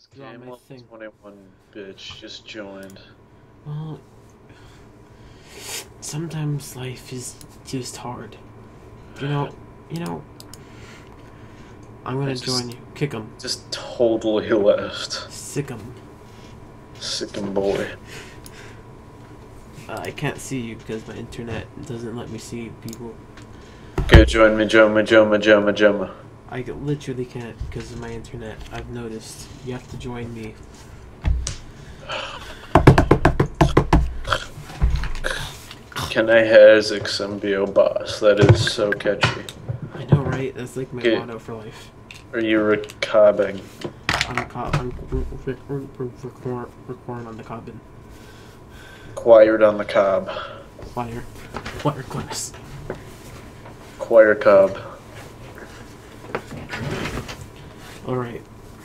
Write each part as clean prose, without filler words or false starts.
draw my Game thing. 21 bitch just joined. Well, sometimes life is just hard. You know. I'm gonna join you. Kick him. Just totally left. Sick him. Sickin' boy. I can't see you because my internet doesn't let me see people. Go join me, Joma. I literally can't because of my internet. I've noticed. You have to join me. Can I has Xmbio boss? That is so catchy. I know, right? That's like my motto for life. Are you recording? I'm recording on the cabin. Quired on the cob. Choir class. Choir cob. Alright.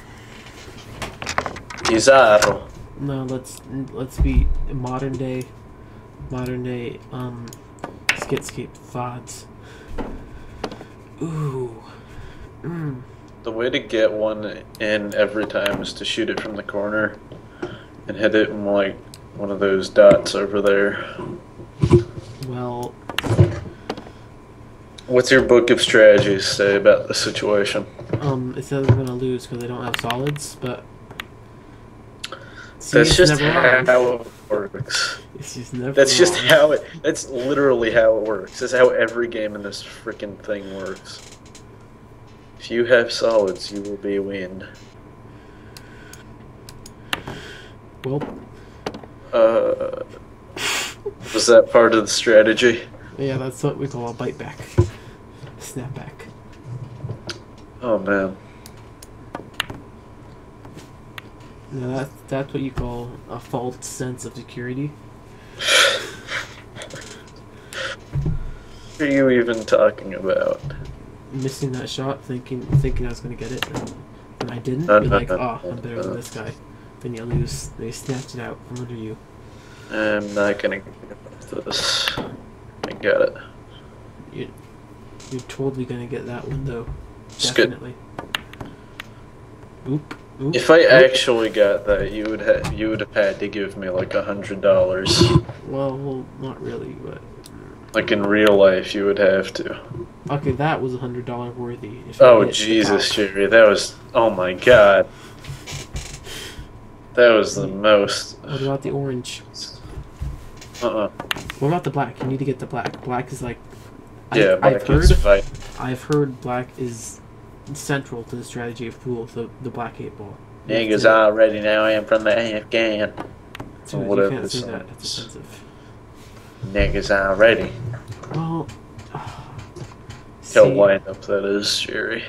Pizarro. No, let's be modern day skitscape VODs. Ooh. The way to get one in every time is to shoot it from the corner and hit it in like one of those dots over there. Well, what's your book of strategies say about the situation? it says I'm gonna lose because I don't have solids, but that's just how it works. It's just never. That's just how it. That's literally how it works. That's how every game in this freaking thing works. If you have solids, you will be a win. Well. Was that part of the strategy? Yeah, that's what we call a bite back. Snap back. Oh man. No, that's what you call a false sense of security. What are you even talking about? Missing that shot, thinking I was gonna get it, and I didn't. You're like, oh, I'm better than this guy. Then you lose. They snatched it out from under you. I'm not gonna get this. I got it. You're totally gonna get that one though. It's Definitely. Oop. If I actually got that, you would have had to give me like $100. Well, not really, but like in real life, you would have to. Okay, that was $100 worthy. Oh Jesus, Jerry, that was. Oh my God. That was the most. What about the orange? What about the black? You need to get the black. Black is like. Yeah, I've heard black is central to the strategy of pool. The black 8-ball. Niggas already know I am from the Afghan. So whatever. You can't say that. It's offensive. Niggas already. Well. Go wind up that is, Jerry.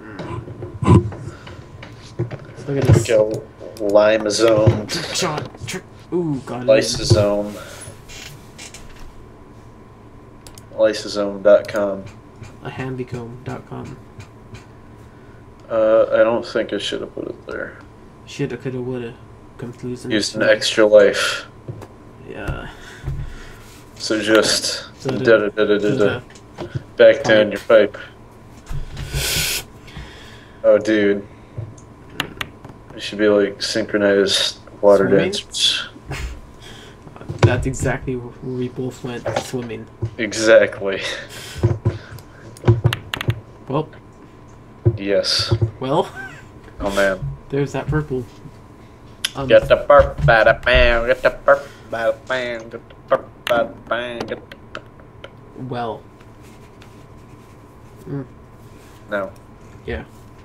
Look at this. Go limazone. Trick shot. Trick. Ooh, got it. Lysosome. Lysosome.com. Ahambicombe.com. I don't think I should have put it there. Shoulda, coulda, woulda. Confusing. Used an extra life. Yeah. So just So back down your pipe. Oh, dude. It should be like synchronized water Swimming? dancers. That's exactly where we both went swimming. Exactly. Well. Yes. Well. Oh man. There's that purple. Get the burp, bada bang. Get the burp, bada bang. Get the burp, bada bang. Get the... Well. No. Yeah.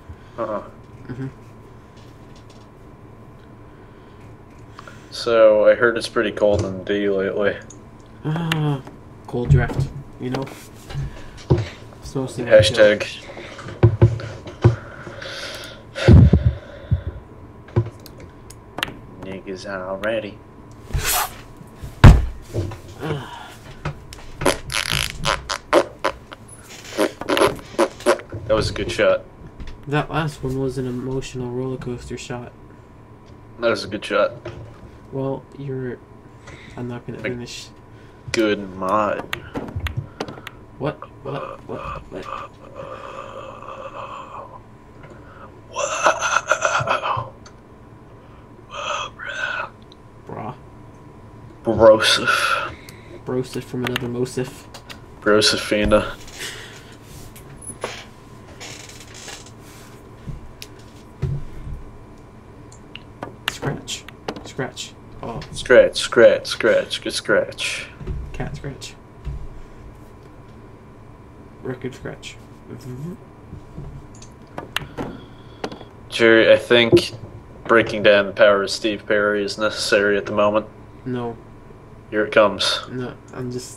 So I heard it's pretty cold in D lately. Cold draft. You know. It's mostly Hashtag. Niggas already. That was a good shot. That last one was an emotional roller coaster shot. That was a good shot. Well, I'm not gonna finish. Good mod. What? Wow. Broseph. Broseph from another Mosif. Brosephina. Scratch. Scratch. Oh. Scratch, scratch, scratch, good scratch. Cat scratch. Record scratch. Jerry, I think breaking down the power of Steve Perry is necessary at the moment. No. Here it comes. No, I'm just...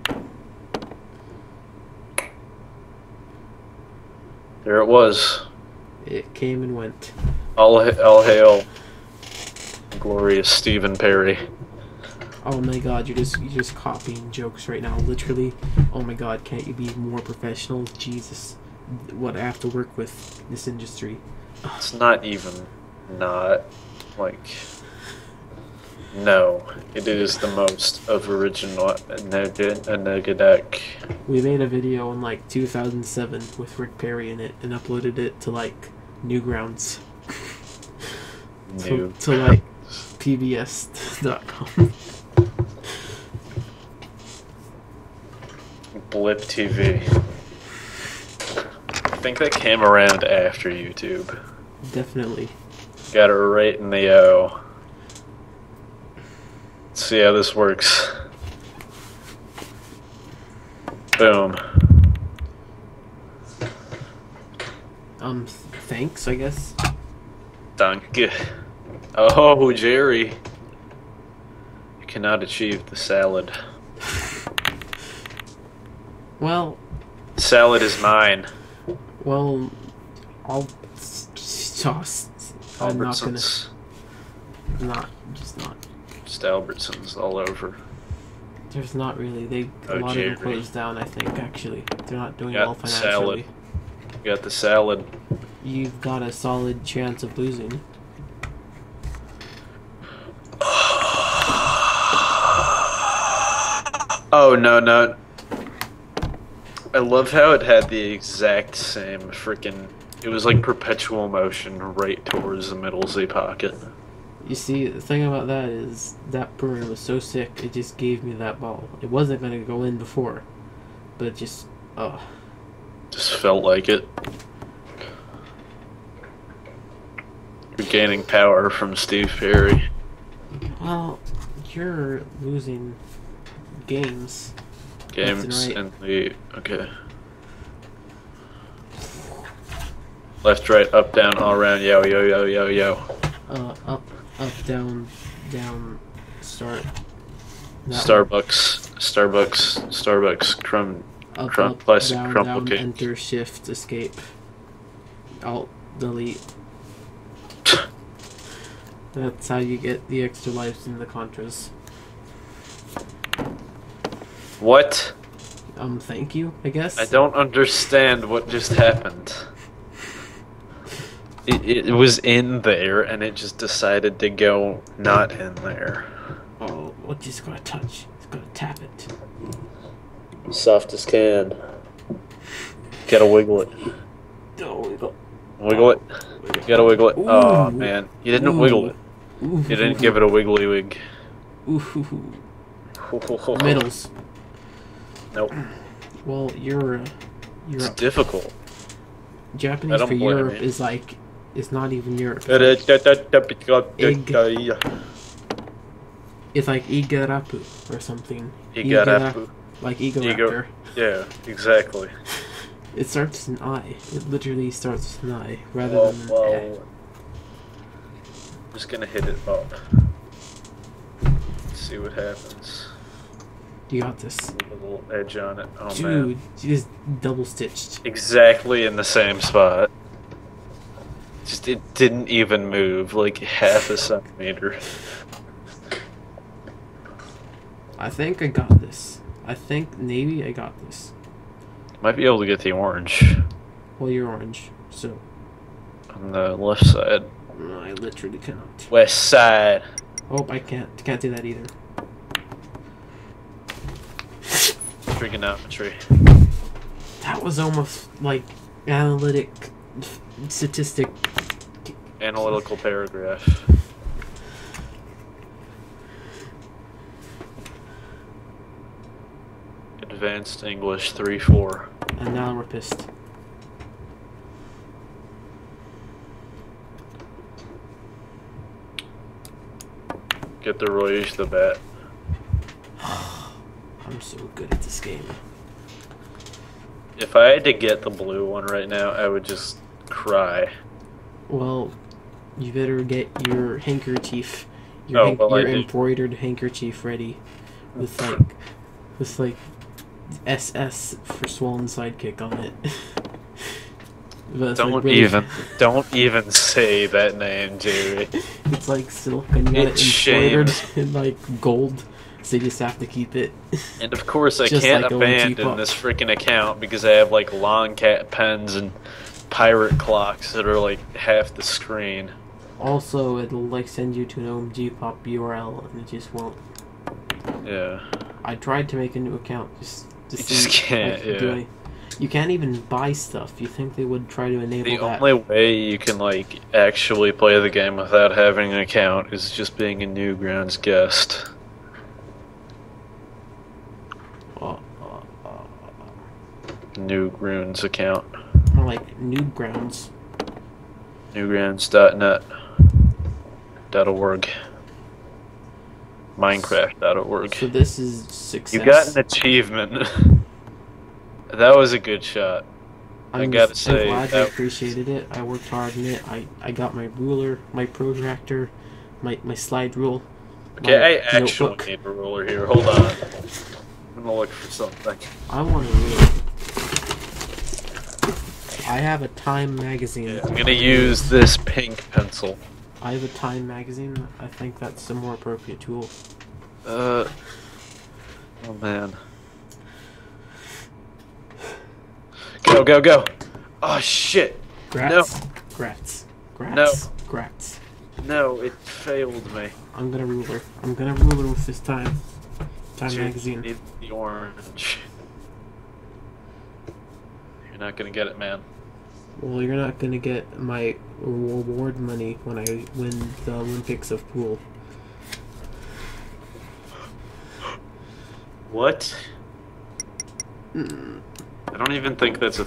There it was. It came and went. All hail, glorious Stephen Perry. Oh my god, you're just copying jokes right now, literally. Oh my god, can't you be more professional? Jesus. What I have to work with this industry. It's not even not, like... No, it is the most of original Negadeck. We made a video in like 2007 with Rick Perry in it and uploaded it to like Newgrounds. to like pbs.com. Blip TV. I think that came around after YouTube. Definitely. Got it right in the O. Let's see how this works. Boom. Thanks, I guess. Danke. Oh, Jerry. You cannot achieve the salad. Well... Salad is mine. Well, I'll toss. I'm not gonna... Just not. Just Albertsons all over. There's not really. A lot of them closed down, I think, actually. They're not doing well financially. Salad. You got the salad. You've got a solid chance of losing. Oh, no. I love how it had the exact same freaking... It was like perpetual motion right towards the middle Z pocket. You see, the thing about that is that burn was so sick, it just gave me that ball. It wasn't going to go in before, but it just... Just felt like it. You're gaining power from Steve Perry. Well, you're losing games. Games in the... Okay. Left, right, up, down, all around, yo. Up, down, start. Starbucks, crumb, plastic down, crumble cake. Enter, shift, escape. Alt, delete. That's how you get the extra lives in the Contras. What? Thank you, I guess? I don't understand what just happened. It was in there, and it just decided to go not in there. Oh, what just gotta touch? It's gotta tap it. Soft as can. Gotta wiggle it. Oh, wiggle. Wiggle it. You gotta wiggle it. Ooh. Oh, man. You didn't wiggle it. Ooh. You didn't give it a wiggly wig. Ooh. Middles. Nope. Well, you're It's difficult. Japanese for Europe is like... It's not even Europe. Egg. It's like Igarapu or something. Igarapu. Like Egoraptor. Yeah, exactly. It starts with an I. It literally starts with an I rather than an A. I'm just gonna hit it up. See what happens. You got this. A little edge on it. Oh, dude, man. you just double stitched. Exactly in the same spot. Just it didn't even move, like half a centimeter. I think I got this. I think maybe I got this. Might be able to get the orange. Well, you're orange, so. On the left side. No, I literally cannot. West side. Oh, I can't do that either. Trigonometry. That was almost like Analytical paragraph. Advanced English 3-4. And now we're pissed. Get the Royage the bat. I'm so good at this game. If I had to get the blue one right now, I would just cry. Well, you better get your handkerchief, Oh, well, your I did. embroidered handkerchief ready, with like SS for Swollen Sidekick on it. But it's like really- Don't even say that name, Jerry. It's like silk and you got It's it embroidered shames. in like gold, so you just have to keep it. And of course, I Just can't like OG abandon Pop. this freaking account because I have like long cat pens and pirate clocks that are like half the screen. Also, it'll like send you to an OMG Pop URL, and it just won't. Yeah. I tried to make a new account just to You see. just can't, if I could do yeah. any- You can't even buy stuff. You think they would try to enable The that? only way you can like actually play the game without having an account is just being a Newgrounds guest. Newgrounds account. More like Newgrounds. Newgrounds.net.org. Minecraft.org. So this is success. You got an achievement. That was a good shot. I gotta say, I'm glad you that- appreciated it. I worked hard on it. I got my ruler, my protractor, my slide rule. Okay, my I actually notebook. need a ruler here. Hold on. I'm gonna look for something. I want a ruler. I have a Time magazine. Yeah, I'm gonna use this pink pencil. I have a Time magazine. I think that's a more appropriate tool. Oh man. Go, go, go! Oh shit! Grats. Grats. Grats. No. Grats. No, it failed me. I'm gonna ruler. I'm gonna ruler with this Time Dude, magazine. need the orange. You're not gonna get it, man. Well, you're not gonna get my reward money when I win the Olympics of pool. What? I don't even think that's a...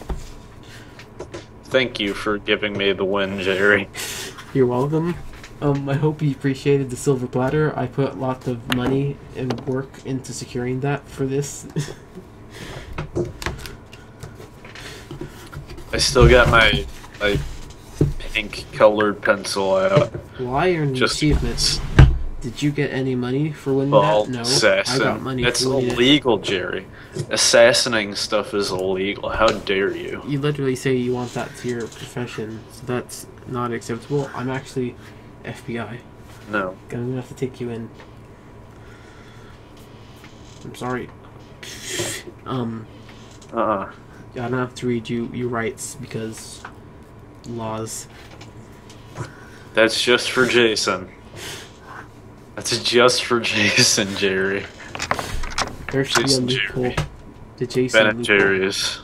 Thank you for giving me the win, Jerry. You're welcome. I hope you appreciated the silver platter. I put lots of money and work into securing that for this. I still got my pink colored pencil out. Well, I earned Just achievements. Did you get any money for winning Bald that? No. assassin. I got money That's for winning it. illegal, Jerry. Assassinating stuff is illegal. How dare you? You literally say you want that to your profession, so that's not acceptable. I'm actually FBI. No. I'm gonna have to take you in. I'm sorry. Uh-uh. I don't have to read you your rights because laws. That's just for Jason. That's just for Jason, Jerry. There should be a Jason loophole. Jerry. The Jason Ben and loophole. Jerry's.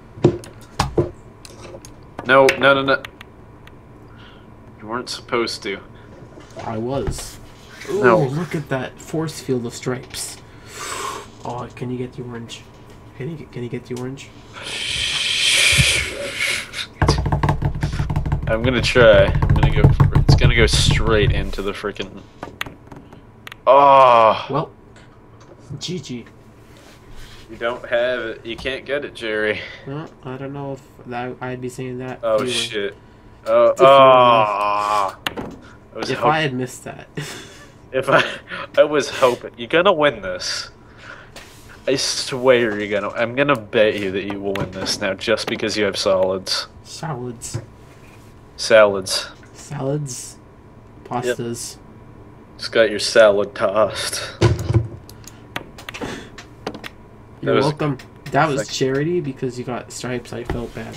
No, no, no, no. You weren't supposed to. I was. Ooh, No. look at that force field of stripes. Oh, can you get the orange? Can you get the orange? I'm gonna try. I'm gonna go for it. It's gonna go straight into the freaking. Oh! Well, GG. You don't have it. You can't get it, Jerry. No, I don't know if I'd be saying that. Oh if you were- shit. Oh, If you were- I was If hoping. I had missed that. I was hoping you're gonna win this. I swear you're gonna. I'm gonna bet you that you will win this now, just because you have solids. Salads. Salads. Pastas. Just got your salad tossed. You're was- welcome. That was Thank- charity because you got stripes. I felt bad.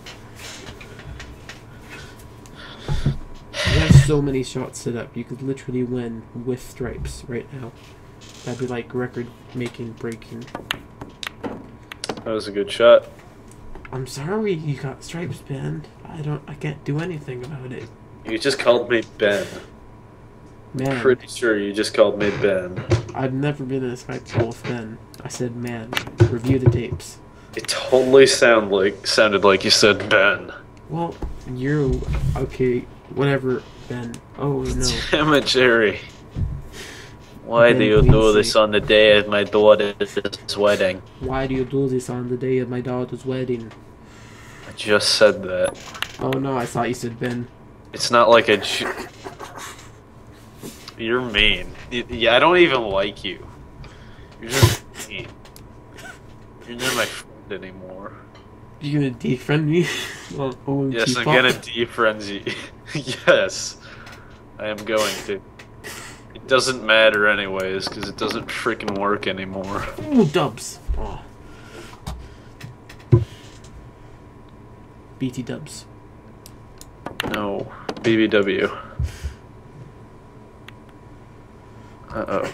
You have so many shots set up. You could literally win with stripes right now. That'd be like record making breaking. That was a good shot. I'm sorry you got stripes banned. I can't do anything about it. You just called me Ben. Man. Pretty sure you just called me Ben. I've never been in a Skype call with Ben. I said, man, review the tapes. It totally sounded like you said Ben. Well, you're okay. Whatever, Ben. Oh no. Damn it, Jerry. Why Ben do you do Quincy. this on the day of my daughter's wedding? Why do you do this on the day of my daughter's wedding? I just said that. Oh no, I thought you said Ben. It's not like a. You're mean. Yeah, I don't even like you. You're just mean. You're not my friend anymore. You gonna defriend me? Well, OMG Yes, I'm fuck. gonna defriend you. Yes, I am going to. It doesn't matter anyways, because it doesn't freaking work anymore. Ooh, dubs. Oh. BT dubs. No, BBW. Uh-oh.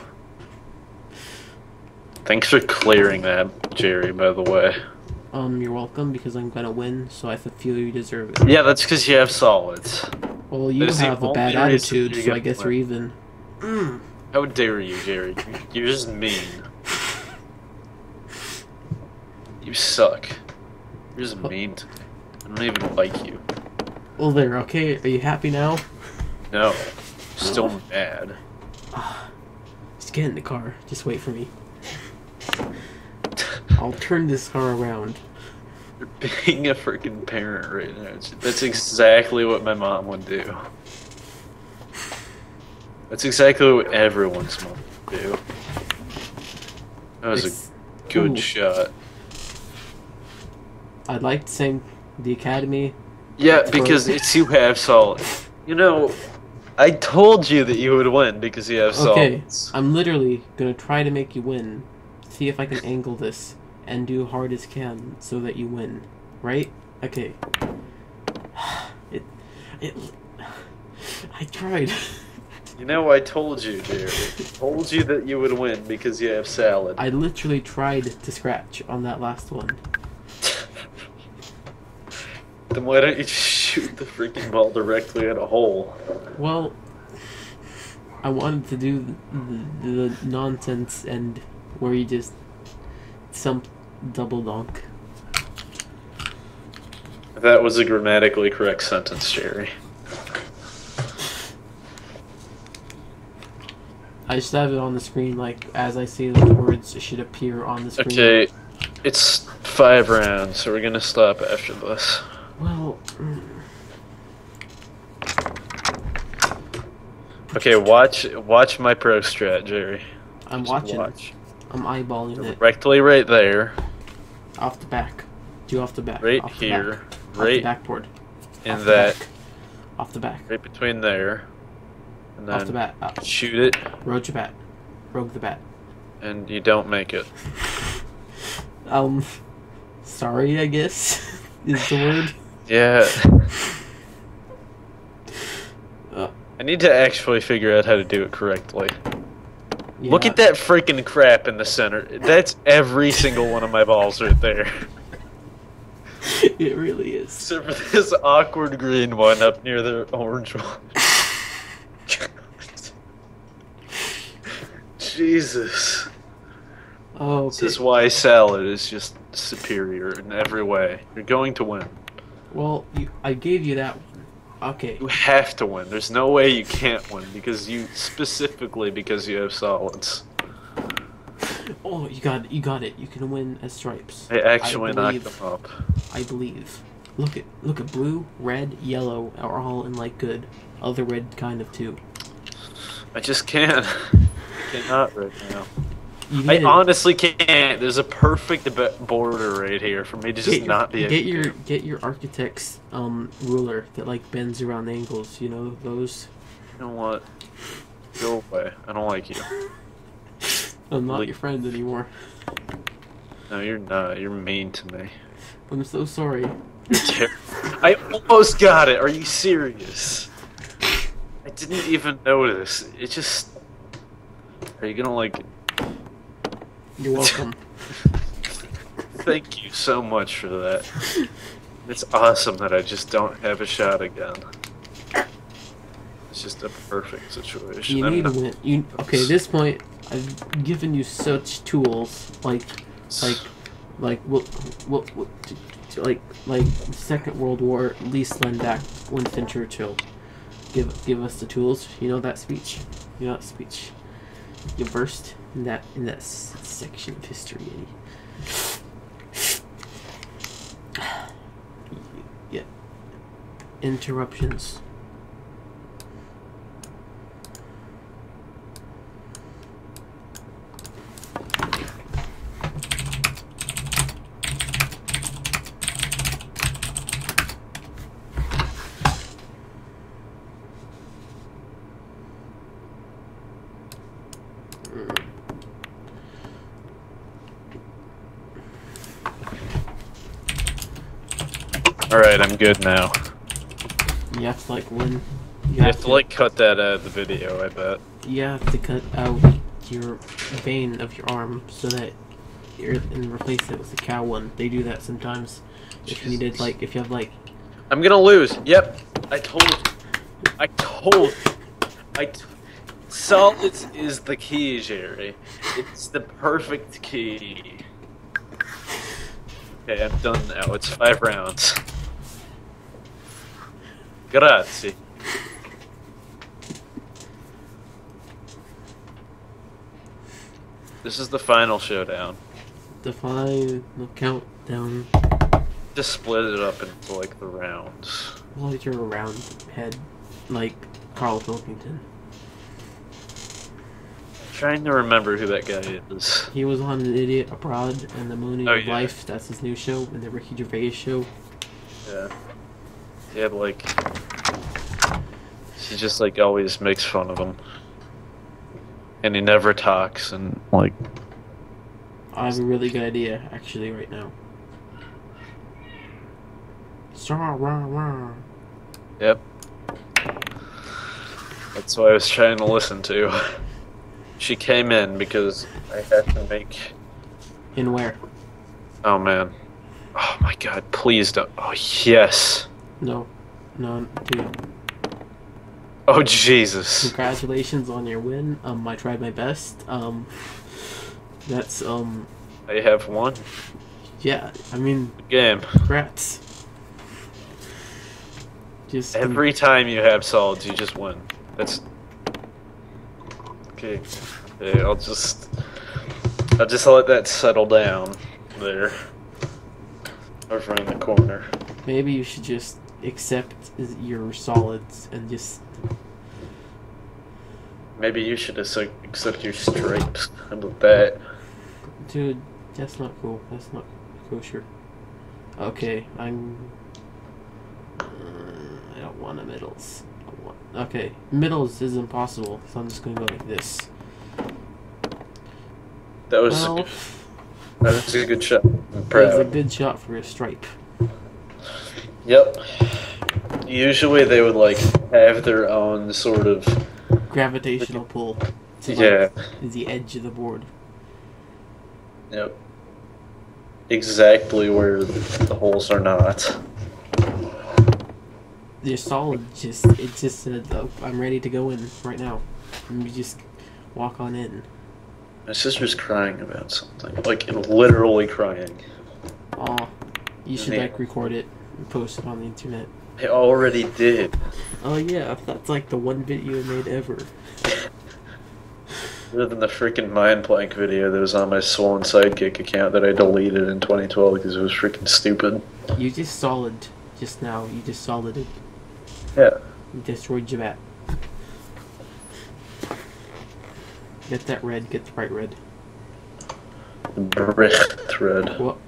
Thanks for clearing that, Jerry, by the way. You're welcome, because I'm gonna win, so I feel you deserve it. Yeah, that's because you have solids. Well, you That is the have a bad only reason attitude, you so I get guess to you're win. even. How dare you, Jerry? You're just mean. You suck. You're just mean to me. I don't even like you. Well, there, okay? Are you happy now? No. Still mad. Just get in the car. Just wait for me. I'll turn this car around. You're being a freaking parent right now. That's exactly what my mom would do. That's exactly what everyone's mom would do. That was It's- a good Ooh. shot. I'd like to thank the Academy. Yeah, because it's you have solid. You know, I told you that you would win because you have Okay, solids. I'm literally gonna try to make you win. See if I can angle this and do hard as can so that you win. Right? Okay. I tried. You know, I told you, Jerry. I told you that you would win because you have salad. I literally tried to scratch on that last one. Then why don't you just shoot the freaking ball directly at a hole? Well, I wanted to do the nonsense and where you just some double donk. That was a grammatically correct sentence, Jerry. I just have it on the screen, like, as I say the words, it should appear on the screen. Okay, it's 5 rounds, so we're gonna stop after this. Well, Okay, watch my pro strat, Jerry. I'm Just watching. watch. I'm eyeballing it. Directly right there, Off the back. Do off the back. right off the here, back. Off the right backboard. in Off the that, back. Off the back. right between there, and Off the then bat. shoot it, Rogue your bat. Rogue the bat. and you don't make it. Sorry, I guess, is the word. Yeah. Uh, I need to actually figure out how to do it correctly. yeah. Look at that freaking crap in the center. That's every single one of my balls right there. It really is. Except for this awkward green one up near the orange one. Jesus. Oh, This okay. is why salad is just superior in every way. You're going to win. Well, I gave you that one. Okay. You have to win. There's no way you can't win because you because you have solids. Oh, you got it. You can win as stripes. I actually knocked believe. them up. I believe. Look at blue, red, yellow are all in like good. Other red kind of too. I just can't. I cannot right now. You I need to honestly can't. There's a perfect border right here for me to just not be able to. get your architect's ruler that like bends around angles. You know those. You know what? Go away. I don't like you. I'm not Like- your friend anymore. No, you're not. You're mean to me. I'm so sorry. You're I almost got it. Are you serious? I didn't even notice. It just. Are you gonna like? You're welcome. Thank you so much for that. It's awesome that I just don't have a shot again. It's just a perfect situation. You need to win. Okay, at this point, I've given you such tools, like Second World War, Lee Slendak, Winston Churchill. Give us the tools. You know that speech. You versed in that section of history, Eddie. Yeah. Interruptions. Alright, I'm good now. You have to win. You have to cut that out of the video, I bet. You have to cut out your vein of your arm so that and replace it with a cow one. They do that sometimes. If you needed if you have I'm gonna lose. Yep. Solids is the key, Jerry. It's the perfect key. Okay, I'm done now. It's 5 rounds. Grazie. This is the final showdown. The final countdown. Just split it up into the rounds. Well, you're a round head, like Carl Pilkington. Trying to remember who that guy is. He was on An Idiot Abroad and The Mooning of yeah. Life. That's his new show, and the Ricky Gervais show. Yeah. He had he just always makes fun of him. And he never talks and I have a really good idea actually right now. Yep. That's what I was trying to listen to. She came in because I had to make... In where? Oh, man. Oh, my God. Please don't... Oh, yes. No, dude. Oh, Jesus. Congratulations on your win. I tried my best. That's, I have won. Yeah, I mean... Game. Congrats. Just... Every time you have solids, you just win. That's... Okay, I'll just let that settle down there. Over in the corner. Maybe you should just accept your solids and just... Maybe you should accept your stripes. How about that? Dude, that's not cool. That's not kosher. Okay, I don't want a middles. Okay, middles is impossible, so I'm just gonna go like this. That was a good shot. I'm proud. That was a good shot for a stripe. Yep. Usually they would have their own sort of gravitational pull to the edge of the board. Yep. Exactly where the holes are not. Your solid just said, oh, I'm ready to go in right now. And you just walk on in. My sister's crying about something. Literally crying. Aw. You should record it and post it on the internet. I already did. Oh yeah, that's the one video I made ever. Other than the freaking Mind Plank video that was on my Swollen Sidekick account that I deleted in 2012 because it was freaking stupid. You just solid just now. You just solided. Yeah. You destroyed Jabat. Get that red. Get the bright red. Brick thread. What?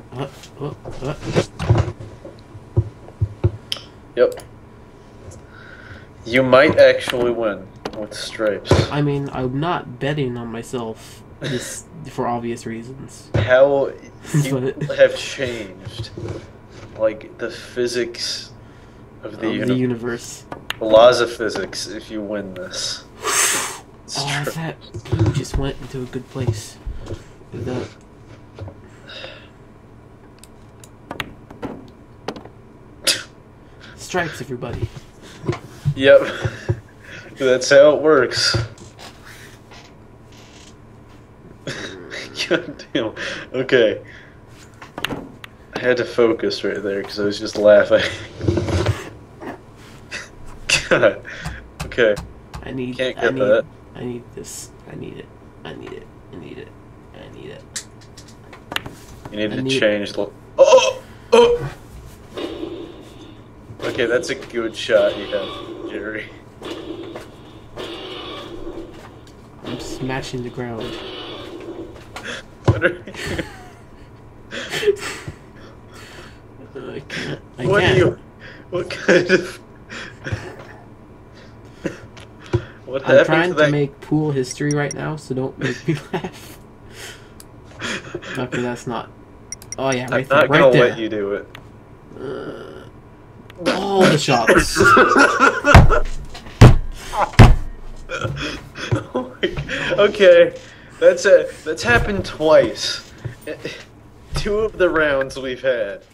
Yep. You might actually win with stripes. I mean, I'm not betting on myself just for obvious reasons. How you have changed, the physics of the universe. The laws of physics, if you win this. That blue just went into a good place. Stripes, everybody. Yep. That's how it works. God damn. Okay. I had to focus right there because I was just laughing. God. Okay. I need that. I need this. I need it. I need it. I need it. I need it. You need to change the... Oh! Oh! Okay, that's a good shot you have, Jerry. I'm smashing the ground. What are you... I can't. What are you... What kind of... What happened I'm trying to that... make pool history right now, so don't make me laugh. Okay, that's not... Oh yeah, right there. I'm not gonna let you do it. All the shots. Oh okay, that's happened twice. 2 of the rounds we've had.